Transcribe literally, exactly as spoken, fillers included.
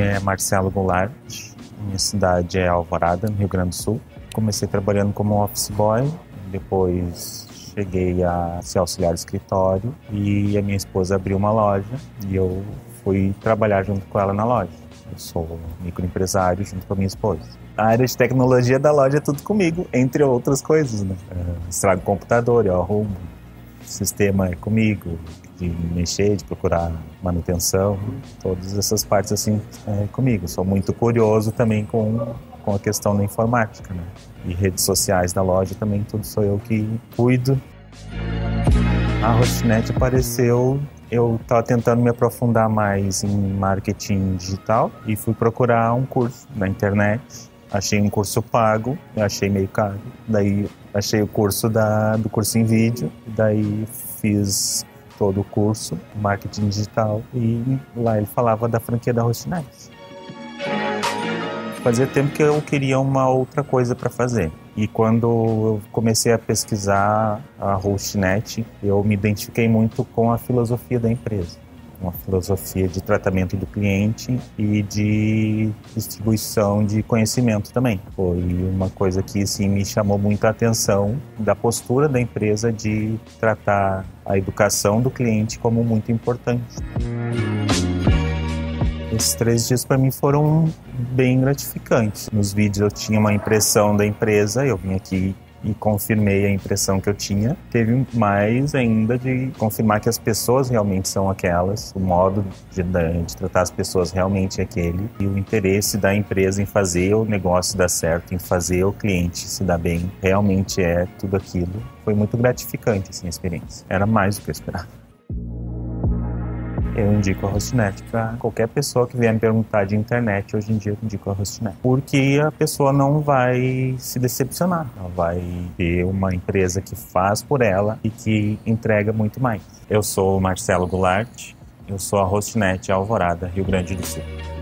é Marcelo Goulart, minha cidade é Alvorada, no Rio Grande do Sul. Comecei trabalhando como office boy, depois cheguei a ser auxiliar de escritório e a minha esposa abriu uma loja e eu fui trabalhar junto com ela na loja. Eu sou microempresário junto com a minha esposa. A área de tecnologia da loja é tudo comigo, entre outras coisas, né? Eu estrago o computador, eu arrumo, o sistema é comigo, de mexer, de procurar manutenção, todas essas partes assim é comigo. Sou muito curioso também com, com a questão da informática, né? E redes sociais da loja também, tudo sou eu que cuido. A Hostnet apareceu, eu estava tentando me aprofundar mais em marketing digital e fui procurar um curso na internet. Achei um curso pago, eu achei meio caro. Daí achei o curso da, do curso em vídeo, daí fiz todo o curso, marketing digital, e lá ele falava da franquia da Hostnet. Fazia tempo que eu queria uma outra coisa para fazer. E quando eu comecei a pesquisar a Hostnet, eu me identifiquei muito com a filosofia da empresa. Uma filosofia de tratamento do cliente e de distribuição de conhecimento também. Foi uma coisa que assim, me chamou muito a atenção da postura da empresa de tratar a educação do cliente como muito importante. Esses três dias para mim foram bem gratificantes. Nos vídeos eu tinha uma impressão da empresa, eu vim aqui e confirmei a impressão que eu tinha. Teve mais ainda de confirmar que as pessoas realmente são aquelas, o modo de, de tratar as pessoas realmente é aquele, e o interesse da empresa em fazer o negócio dar certo, em fazer o cliente se dar bem, realmente é tudo aquilo. Foi muito gratificante assim, a experiência. Era mais do que eu esperava. Eu indico a Hostnet para qualquer pessoa que vier me perguntar de internet. Hoje em dia eu indico a Hostnet, porque a pessoa não vai se decepcionar. Ela vai ter uma empresa que faz por ela e que entrega muito mais. Eu sou o Marcelo Goulart, eu sou a Hostnet Alvorada, Rio Grande do Sul.